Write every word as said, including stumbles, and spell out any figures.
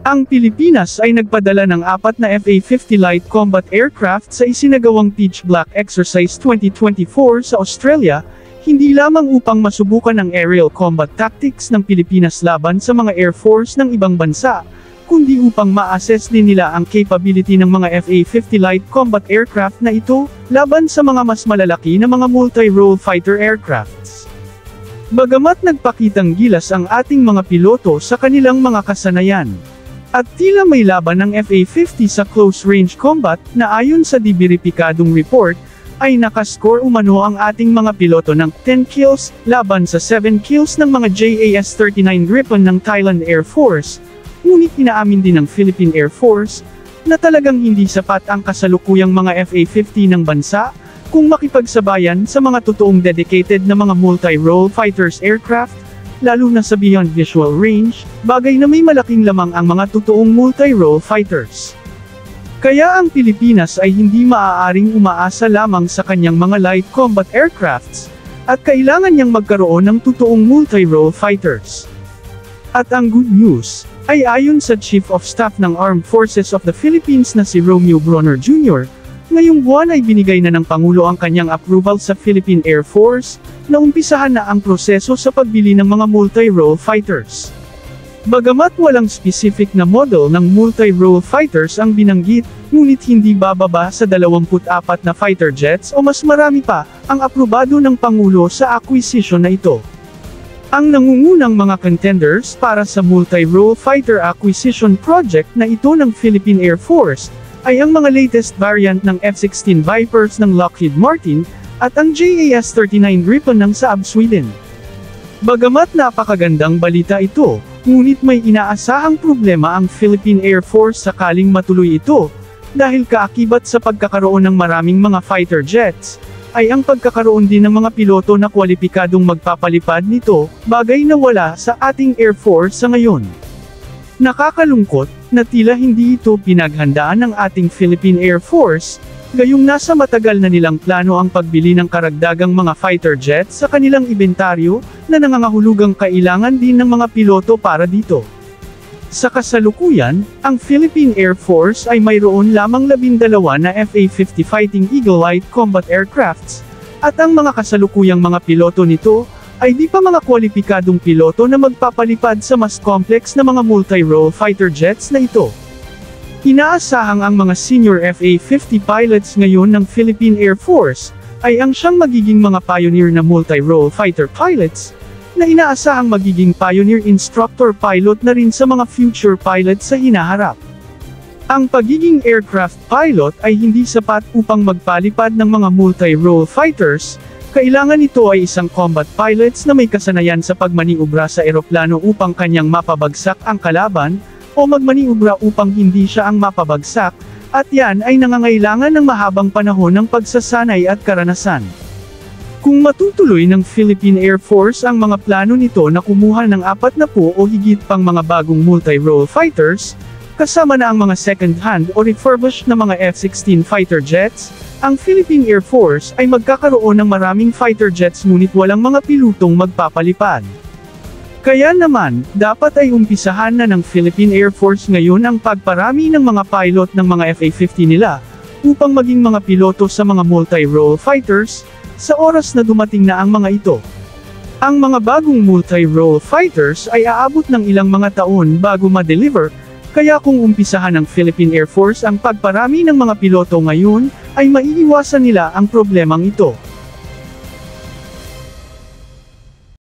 Ang Pilipinas ay nagpadala ng apat na F A fifty Light Combat Aircraft sa isinagawang Pitch Black Exercise twenty twenty-four sa Australia, hindi lamang upang masubukan ang aerial combat tactics ng Pilipinas laban sa mga Air Force ng ibang bansa, kundi upang ma-assess din nila ang capability ng mga F A fifty Light Combat Aircraft na ito, laban sa mga mas malalaki na mga multi-role fighter aircrafts. Bagamat nagpakitang gilas ang ating mga piloto sa kanilang mga kasanayan, at tila may laban ng F A fifty sa close-range combat, na ayon sa dibiripikadong report, ay nakascore umano ang ating mga piloto ng ten kills, laban sa seven kills ng mga J A S thirty-nine Gripen ng Thailand Air Force, ngunit inaamin din ng Philippine Air Force, na talagang hindi sapat ang kasalukuyang mga F A fifty ng bansa, kung makipagsabayan sa mga totoong dedicated na mga multi-role fighters aircraft, lalo na sa beyond visual range, bagay na may malaking lamang ang mga totoong multi-role fighters. Kaya ang Pilipinas ay hindi maaaring umaasa lamang sa kanyang mga light combat aircrafts, at kailangan niyang magkaroon ng totoong multi-role fighters. At ang good news, ay ayon sa Chief of Staff ng Armed Forces of the Philippines na si Romeo Bronner Junior, ngayong buwan ay binigay na ng Pangulo ang kanyang approval sa Philippine Air Force, na umpisahan na ang proseso sa pagbili ng mga multi-role fighters. Bagamat walang specific na model ng multi-role fighters ang binanggit, ngunit hindi bababa sa dalawampu't apat na fighter jets o mas marami pa, ang aprobado ng Pangulo sa acquisition na ito. Ang nangungunang mga contenders para sa multi-role fighter acquisition project na ito ng Philippine Air Force, ay ang mga latest variant ng F sixteen Vipers ng Lockheed Martin, at ang J A S thirty-nine Gripen ng Saab Sweden. Bagamat napakagandang balita ito, ngunit may inaasahang problema ang Philippine Air Force sakaling matuloy ito, dahil kaakibat sa pagkakaroon ng maraming mga fighter jets, ay ang pagkakaroon din ng mga piloto na kwalipikadong magpapalipad nito, bagay na wala sa ating Air Force sa ngayon. Nakakalungkot, na tila hindi ito pinaghandaan ng ating Philippine Air Force, gayong nasa matagal na nilang plano ang pagbili ng karagdagang mga fighter jets sa kanilang inventaryo, na nangangahulugang kailangan din ng mga piloto para dito. Sa kasalukuyan, ang Philippine Air Force ay mayroon lamang labindalawa na F A fifty Fighting Eagle Light Combat Aircrafts, at ang mga kasalukuyang mga piloto nito, ay di pa mga kwalipikadong piloto na magpapalipad sa mas complex na mga multi-role fighter jets na ito. Inaasahang ang mga senior F A fifty pilots ngayon ng Philippine Air Force, ay ang siyang magiging mga pioneer na multi-role fighter pilots, na inaasahang magiging pioneer instructor pilot na rin sa mga future pilots sa hinaharap. Ang pagiging aircraft pilot ay hindi sapat upang magpalipad ng mga multi-role fighters, kailangan ito ay isang combat pilots na may kasanayan sa pagmaniobra sa eroplano upang kanyang mapabagsak ang kalaban, o magmaniobra upang hindi siya ang mapabagsak, at yan ay nangangailangan ng mahabang panahon ng pagsasanay at karanasan. Kung matutuloy ng Philippine Air Force ang mga plano nito na kumuha ng apat na po o higit pang mga bagong multi-role fighters, kasama na ang mga second-hand o refurbished na mga F sixteen fighter jets, ang Philippine Air Force ay magkakaroon ng maraming fighter jets ngunit walang mga pilotong magpapalipad. Kaya naman, dapat ay umpisahan na ng Philippine Air Force ngayon ang pagparami ng mga pilot ng mga F A fifty nila, upang maging mga piloto sa mga multi-role fighters, sa oras na dumating na ang mga ito. Ang mga bagong multi-role fighters ay aabot ng ilang mga taon bago ma-deliver, kaya kung umpisahan ng Philippine Air Force ang pagparami ng mga piloto ngayon, ay maiiwasan nila ang problemang ito.